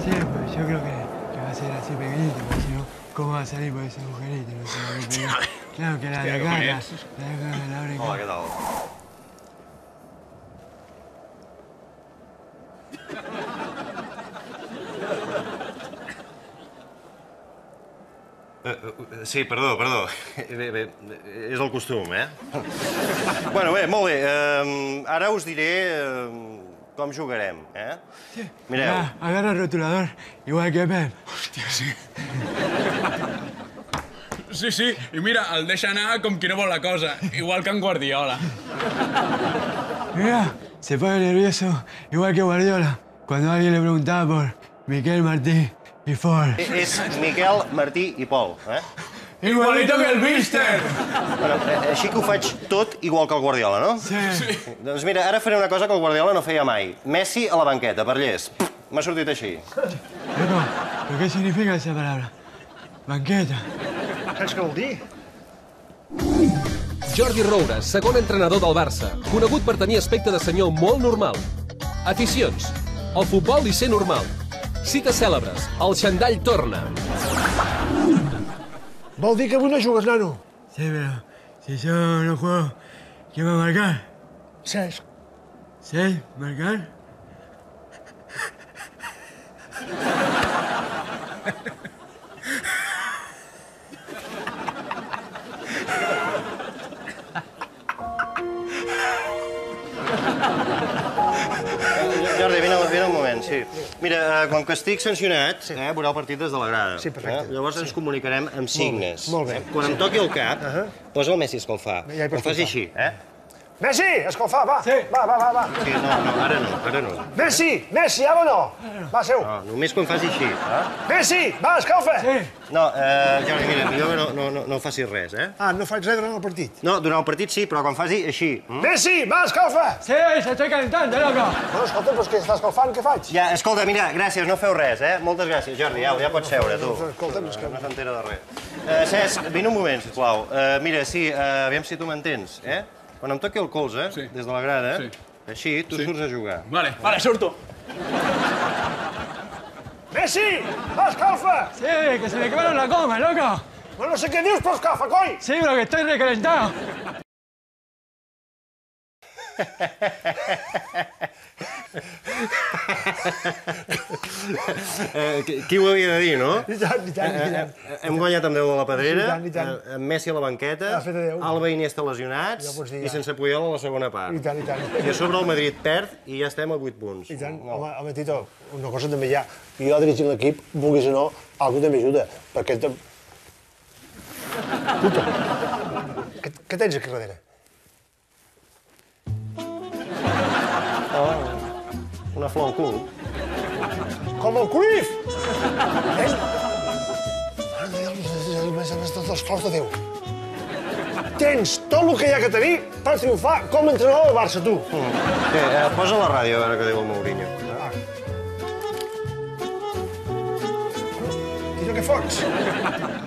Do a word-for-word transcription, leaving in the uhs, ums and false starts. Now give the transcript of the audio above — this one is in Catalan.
Sí, pues yo creo que, que va a ser así pequeñito, porque si no, ¿cómo va a salir por ese agujerito? No sé, no, claro que la de acá, la, la de acá, la abre acá. Hola, què tal? Uh, uh, sí, perdó, perdó. Bé, bé, és el costum, eh? Bueno, bé, molt bé. Uh, ara us diré uh, com jugarem, eh? Sí. Mireu. Ah, agarra el rotulador, igual que Pep. Hòstia, sí. Sí, sí, i mira, el deixa anar com qui no vol la cosa, igual que en Guardiola. Mira, se pone nervioso, igual que Guardiola, cuando alguien le preguntaba por Miquel Martí i Ford. És Miquel, Martí i Pol, eh? Igualito que el Mister! Bueno, així que ho faig tot igual que el Guardiola, no? Sí. Sí. Doncs mira, ara faré una cosa que el Guardiola no feia mai. Messi a la banqueta, per llest. M'ha sortit així. Loco, ¿pero qué significa esa palabra? Banqueta. Saps què vol dir? Jordi Roures, segon entrenador del Barça, conegut per tenir aspecte de senyor molt normal. Aficions: el futbol i ser normal. Cites cèlebres: el xandall torna. Vol dir que avui no jugues, nano? Sí, pero si yo no juego, ¿quién va a marcar? Cesc. ¿Sí? ¿Marcar? Jordi, vine, vine un moment, sí. Mira, com que estic sancionat, eh, veurà el partit des de la grada. Sí, perfecte. Eh? Llavors ens comunicarem amb signes. Molt bé. Quan em toqui el cap, posa el Messi a escalfar. Ja hi pots Em faci posar. així, eh? Messi, escalfar, va. Sí. Va, va, va, va. Sí, no, no, ara no, ara no. Messi, Messi, ara no. Va, seu. No, només quan faci així, eh? Messi, va, escalfa. Sí. No, eh, Jordi, mira, millor que no, no, no, no facis res, eh? Ah, no faig res durant el partit. No, durant el partit sí, però quan faci així. Mm? Messi, va, escalfa. Sí, se estoy calentando, loco. Bueno, escolta, però és que està escalfant, què faig? Ja, escolta, mira, gràcies, no feu res, eh? Moltes gràcies, Jordi, ja, ja pots seure, tu. Escolta'm, és que... No s'entera de res. Uh, Cesc, vine un moment, sisplau. Uh, mira, sí, uh, aviam si tu m'entens, eh? Quan em toqui el colze, Sí. des de la grada, Sí. així, tu Sí. surts a jugar. Vale, vale, surto. Messi, va, escalfa. Sí, que se me quemaron la coma, loco. Bueno, no sé què dius, però escalfa, coi. Sí, pero que estoy recalentado. Eh, qui, qui ho havia de dir, no? I tant, i tant, i tant. Eh, hem guanyat amb Déu de la Pedrera, I tant, i tant. eh, amb Messi a la banqueta, Ha fet Déu. Alba i Iniesta lesionats Ja pots dir, i ja. sense Puyol a la segona part. I tant, i tant. I a sobre el Madrid perd i ja estem a vuit punts. I tant, home, home, Tito, una cosa també hi ha. Jo dirigint l'equip, vulguis o no, algú també ajuda, perquè... Te... Puta, què, què tens aquí darrere? Oh, una flor al cul. Com el Cruyff! Eh? Mare de Déu, més a més tots els claus de Déu. Tens tot el que hi ha que tenir per triomfar com a entrenador del Barça, tu. Mm. Bé, eh, posa la ràdio a veure què diu el Mourinho. Tito, què fots?